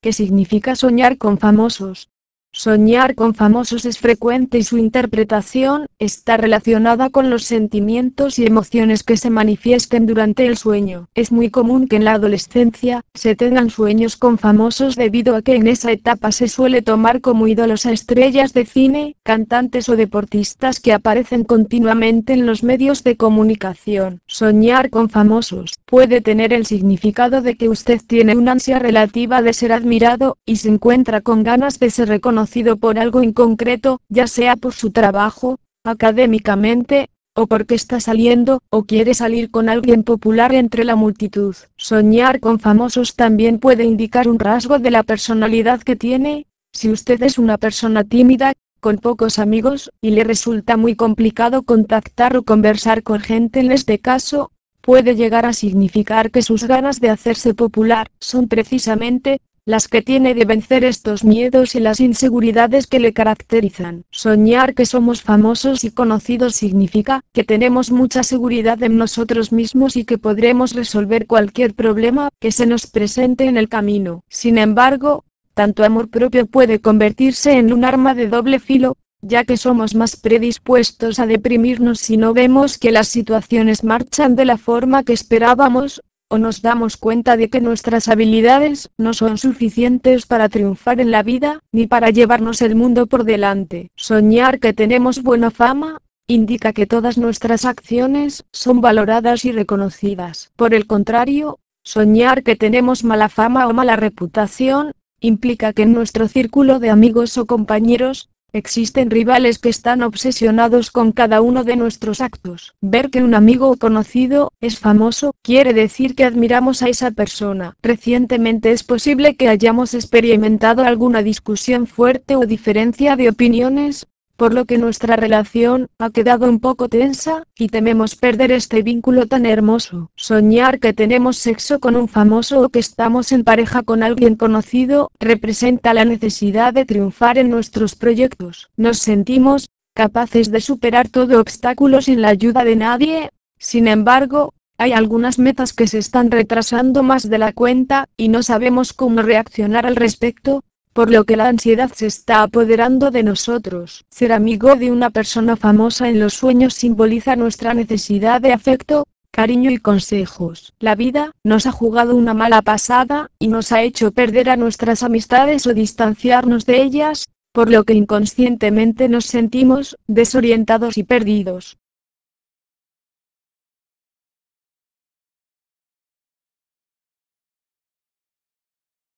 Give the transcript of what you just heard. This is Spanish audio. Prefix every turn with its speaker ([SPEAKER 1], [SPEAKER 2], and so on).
[SPEAKER 1] ¿Qué significa soñar con famosos? Soñar con famosos es frecuente y su interpretación está relacionada con los sentimientos y emociones que se manifiesten durante el sueño. Es muy común que en la adolescencia se tengan sueños con famosos debido a que en esa etapa se suele tomar como ídolos a estrellas de cine, cantantes o deportistas que aparecen continuamente en los medios de comunicación. Soñar con famosos puede tener el significado de que usted tiene una ansia relativa de ser admirado y se encuentra con ganas de ser reconocido por algo en concreto, ya sea por su trabajo, académicamente, o porque está saliendo, o quiere salir con alguien popular entre la multitud. Soñar con famosos también puede indicar un rasgo de la personalidad que tiene. Si usted es una persona tímida, con pocos amigos, y le resulta muy complicado contactar o conversar con gente en este caso, puede llegar a significar que sus ganas de hacerse popular son precisamente las que tiene de vencer estos miedos y las inseguridades que le caracterizan. Soñar que somos famosos y conocidos significa que tenemos mucha seguridad en nosotros mismos y que podremos resolver cualquier problema que se nos presente en el camino. Sin embargo, tanto amor propio puede convertirse en un arma de doble filo, ya que somos más predispuestos a deprimirnos si no vemos que las situaciones marchan de la forma que esperábamos, o nos damos cuenta de que nuestras habilidades no son suficientes para triunfar en la vida, ni para llevarnos el mundo por delante. Soñar que tenemos buena fama indica que todas nuestras acciones son valoradas y reconocidas. Por el contrario, soñar que tenemos mala fama o mala reputación implica que en nuestro círculo de amigos o compañeros existen rivales que están obsesionados con cada uno de nuestros actos. Ver que un amigo o conocido es famoso quiere decir que admiramos a esa persona. Recientemente es posible que hayamos experimentado alguna discusión fuerte o diferencia de opiniones, por lo que nuestra relación ha quedado un poco tensa, y tememos perder este vínculo tan hermoso. Soñar que tenemos sexo con un famoso o que estamos en pareja con alguien conocido representa la necesidad de triunfar en nuestros proyectos. Nos sentimos capaces de superar todo obstáculo sin la ayuda de nadie. Sin embargo, hay algunas metas que se están retrasando más de la cuenta, y no sabemos cómo reaccionar al respecto, por lo que la ansiedad se está apoderando de nosotros. Ser amigo de una persona famosa en los sueños simboliza nuestra necesidad de afecto, cariño y consejos. La vida nos ha jugado una mala pasada, y nos ha hecho perder a nuestras amistades o distanciarnos de ellas, por lo que inconscientemente nos sentimos desorientados y perdidos.